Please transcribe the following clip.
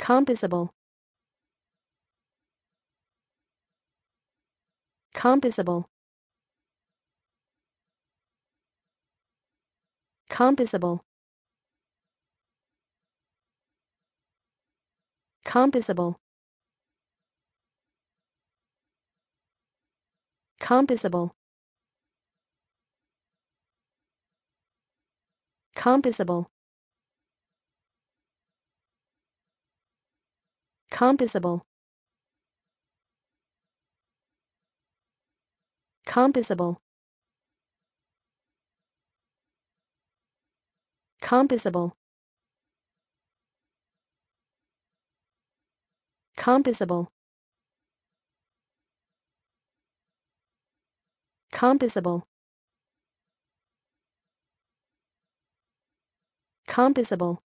Composable. Composable. Composable. Composable. Composable. Composable. Composable. Composable. Composable. Composable. Composable. Composable.